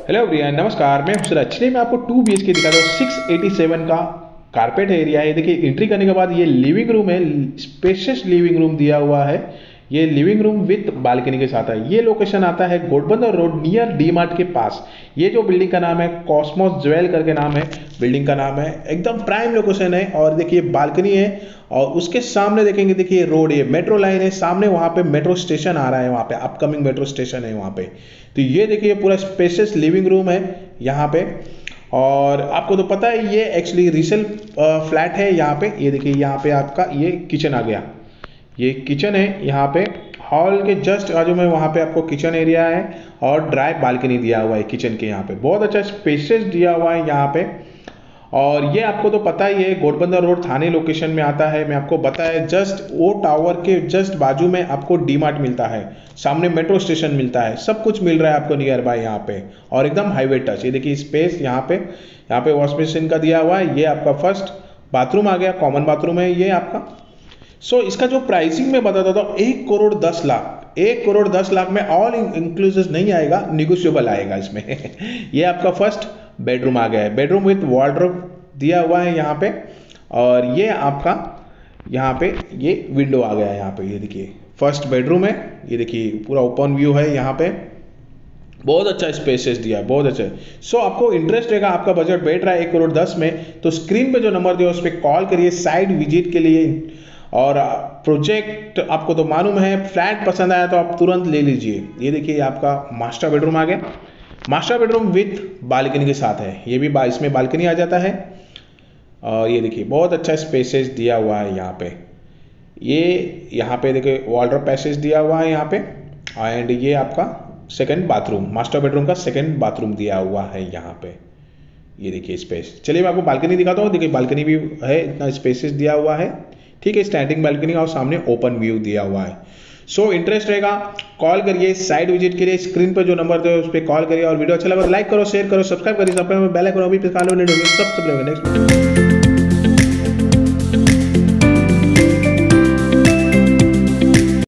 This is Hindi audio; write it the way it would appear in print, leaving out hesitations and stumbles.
हेलो भैया, नमस्कार। मैं हुसैन। एक्चुअली मैं आपको 2 BHK दिखा रहा हूँ। 687 का कारपेट एरिया है। देखिए, एंट्री करने के बाद ये लिविंग रूम है। स्पेशियस लिविंग रूम दिया हुआ है। ये लिविंग रूम विथ बालकनी के साथ है। ये लोकेशन आता है Ghodbunder road near D Mart के पास। ये जो बिल्डिंग का नाम है कॉस्मोस ज्वेल करके नाम है, बिल्डिंग का नाम है। एकदम प्राइम लोकेशन है। और देखिए बालकनी है और उसके सामने देखेंगे, देखिए रोड, ये मेट्रो लाइन है सामने, वहाँ पे मेट्रो स्टेशन आ रहा है, वहाँ पे अपकमिंग मेट्रो स्टेशन है वहाँ पे। तो ये देखिए पूरा स्पेशियस लिविंग रूम है यहाँ पे। और आपको तो पता है ये एक्चुअली रीसेल फ्लैट है यहाँ पे। ये देखिए यहाँ पे आपका ये किचन आ गया। ये किचन है यहाँ पे। हॉल के जस्ट बाजू में वहाँ पे आपको किचन एरिया है और ड्राई बालकनी दिया हुआ है किचन के यहाँ पे। बहुत अच्छा स्पेशियस दिया हुआ है यहाँ पे। और ये आपको तो पता ही है घोड़बंदर रोड थाने लोकेशन में आता है। मैं आपको बताया जस्ट वो टावर के जस्ट बाजू में आपको डी मार्ट मिलता है, सामने मेट्रो स्टेशन मिलता है, सब कुछ मिल रहा है आपको नियर बाय यहाँ पे। और एकदम हाईवे टच। ये देखिए स्पेस यहाँ पे वॉश बेसिन का दिया हुआ है। ये आपका फर्स्ट बाथरूम आ गया, कॉमन बाथरूम है ये आपका। इसका जो प्राइसिंग में बताता था 1,10,00,000। 1,10,00,000 में ऑल इंक्लूसिव नहीं आएगा, निगोशिएबल आएगा इसमें। ये आपका फर्स्ट बेडरूम आ गया है। बेडरूम विथ वार्डरोब दिया हुआ है यहाँ पे। और ये आपका यहाँ पे ये विंडो आ गया है यहाँ पे। ये देखिए फर्स्ट बेडरूम है। ये देखिए पूरा ओपन व्यू है यहाँ पे। बहुत अच्छा स्पेसेस दिया है, बहुत अच्छा है। आपको इंटरेस्ट रहेगा, आपका बजट बैठ रहा है 1,10,00,000 में, तो स्क्रीन पे जो नंबर दिया उस पर कॉल करिए साइड विजिट के लिए। और प्रोजेक्ट आपको तो मालूम है, फ्लैट पसंद आया तो आप तुरंत ले लीजिए। ये देखिए आपका मास्टर बेडरूम आ गया। मास्टर बेडरूम विथ बालकनी के साथ है। ये भी इसमें बालकनी आ जाता है। और ये देखिए बहुत अच्छा स्पेसेस दिया हुआ है यहाँ पे। ये यहाँ पे देखिए वार्डरोब पैसेज दिया हुआ है यहाँ पे। एंड ये आपका सेकंड बाथरूम, मास्टर बेडरूम का सेकंड बाथरूम दिया हुआ है यहाँ पे। ये देखिए स्पेस। चलिए मैं आपको बालकनी दिखाता हूँ। देखिए बालकनी भी है, इतना स्पेसेस दिया हुआ है। ठीक है, स्टैंडिंग बालकनी और सामने ओपन व्यू दिया हुआ है। इंटरेस्ट रहेगा कॉल करिए साइड विजिट के लिए। स्क्रीन पर जो नंबर दे उस पर कॉल करिए। और वीडियो अच्छा लगा तो लाइक करो, शेयर करो, सब्सक्राइब करिए। सब बेल आइकन अभी पे कॉल नेक्स्ट।